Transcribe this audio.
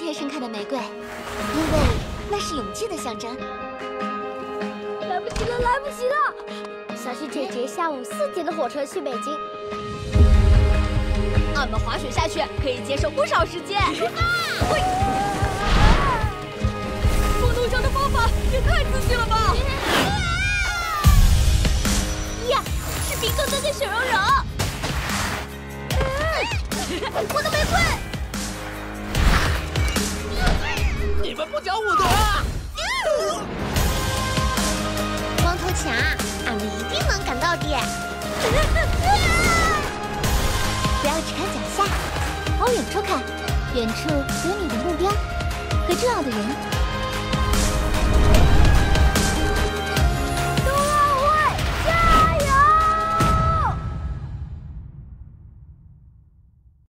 天盛开的玫瑰，因为那是勇气的象征。 来不及了，来不及了！小希姐姐下午4点的火车去北京。 俺们滑雪下去可以节省不少时间。出发！喂！光头强的方法也太刺激了吧！ 呀，是冰墩墩跟小柔柔。我的玫瑰！ 你们不讲武德啊！ 光头强，俺们一定能赶到的。 不要只看脚下，往远处看，远处有你的目标和重要的人。